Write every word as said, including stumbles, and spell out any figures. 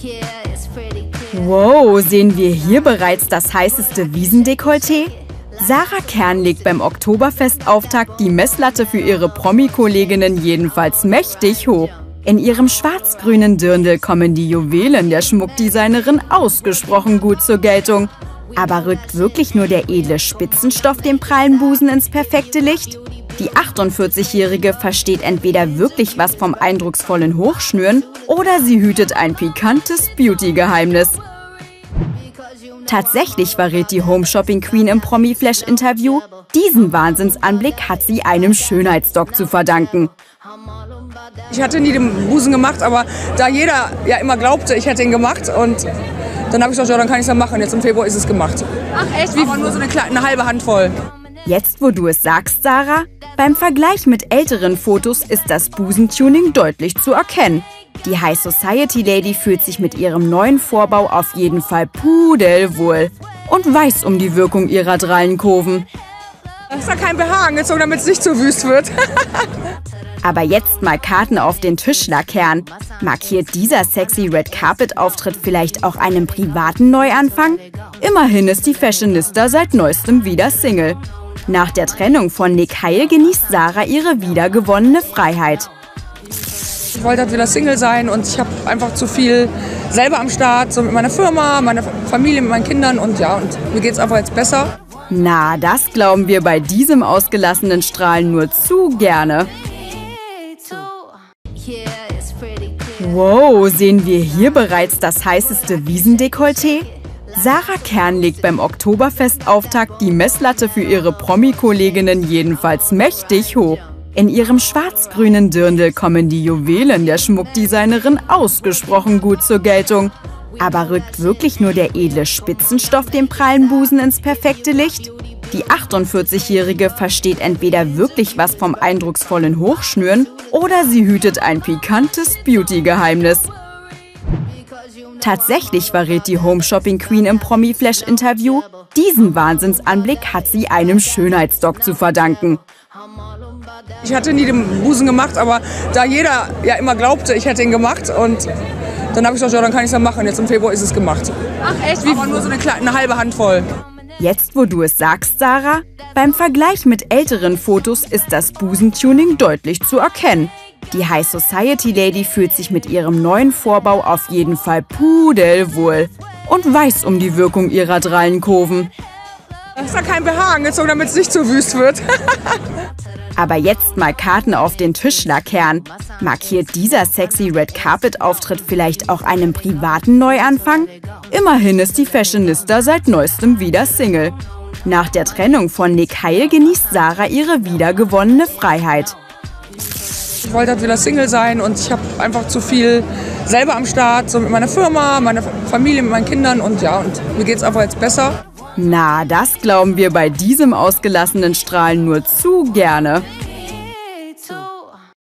Wow, sehen wir hier bereits das heißeste Wiesendekolleté? Sarah Kern legt beim Oktoberfestauftakt die Messlatte für ihre Promi-Kolleginnen jedenfalls mächtig hoch. In ihrem schwarz-grünen Dirndl kommen die Juwelen der Schmuckdesignerin ausgesprochen gut zur Geltung. Aber rückt wirklich nur der edle Spitzenstoff den prallen Busen ins perfekte Licht? Die achtundvierzigjährige versteht entweder wirklich was vom eindrucksvollen Hochschnüren oder sie hütet ein pikantes Beauty-Geheimnis. Tatsächlich verrät die Home-Shopping-Queen im Promi-Flash-Interview, diesen Wahnsinnsanblick hat sie einem Schönheitsdoc zu verdanken. Ich hatte nie den Busen gemacht, aber da jeder ja immer glaubte, ich hätte ihn gemacht und dann habe ich gesagt, ja, dann kann ich es ja machen. Jetzt im Februar ist es gemacht. Ach echt? Wie aber nur so eine, kleine, eine halbe Handvoll. Jetzt, wo du es sagst, Sarah, beim Vergleich mit älteren Fotos ist das Busentuning deutlich zu erkennen. Die High Society Lady fühlt sich mit ihrem neuen Vorbau auf jeden Fall pudelwohl und weiß um die Wirkung ihrer Drallenkurven. Das ist ja kein B H angezogen, damit es nicht zu wüst wird. Aber jetzt mal Karten auf den Tisch, Kern. Markiert dieser sexy Red Carpet Auftritt vielleicht auch einen privaten Neuanfang? Immerhin ist die Fashionista seit neuestem wieder Single. Nach der Trennung von Nick Heil genießt Sarah ihre wiedergewonnene Freiheit. Ich wollte halt wieder Single sein und ich habe einfach zu viel selber am Start, so mit meiner Firma, meiner Familie, mit meinen Kindern und ja, und mir geht es einfach jetzt besser. Na, das glauben wir bei diesem ausgelassenen Strahlen nur zu gerne. Wow, sehen wir hier bereits das heißeste Wiesendekolleté? Sarah Kern legt beim Oktoberfestauftakt die Messlatte für ihre Promi-Kolleginnen jedenfalls mächtig hoch. In ihrem schwarz-grünen Dirndl kommen die Juwelen der Schmuckdesignerin ausgesprochen gut zur Geltung. Aber rückt wirklich nur der edle Spitzenstoff den prallen Busen ins perfekte Licht? Die achtundvierzigjährige versteht entweder wirklich was vom eindrucksvollen Hochschnüren oder sie hütet ein pikantes Beauty-Geheimnis. Tatsächlich verrät die Home-Shopping-Queen im Promi-Flash-Interview, diesen Wahnsinnsanblick hat sie einem Schönheitsdoc zu verdanken. Ich hatte nie den Busen gemacht, aber da jeder ja immer glaubte, ich hätte ihn gemacht und dann habe ich gesagt, ja, dann kann ich es ja machen. Jetzt im Februar ist es gemacht. Ach echt? Wie aber nur so eine, kleine, eine halbe Handvoll. Jetzt, wo du es sagst, Sarah, beim Vergleich mit älteren Fotos ist das Busentuning deutlich zu erkennen. Die High Society Lady fühlt sich mit ihrem neuen Vorbau auf jeden Fall pudelwohl und weiß um die Wirkung ihrer Drallenkurven. Das ist ja kein B H angezogen, damit es nicht zu wüst wird. Aber jetzt mal Karten auf den Tisch, Kern. Markiert dieser sexy Red Carpet Auftritt vielleicht auch einen privaten Neuanfang? Immerhin ist die Fashionista seit neuestem wieder Single. Nach der Trennung von Nick Heil genießt Sarah ihre wiedergewonnene Freiheit. Ich wollte halt wieder Single sein und ich habe einfach zu viel selber am Start, so mit meiner Firma, meiner Familie, mit meinen Kindern und ja, und mir geht es einfach jetzt besser. Na, das glauben wir bei diesem ausgelassenen Strahlen nur zu gerne.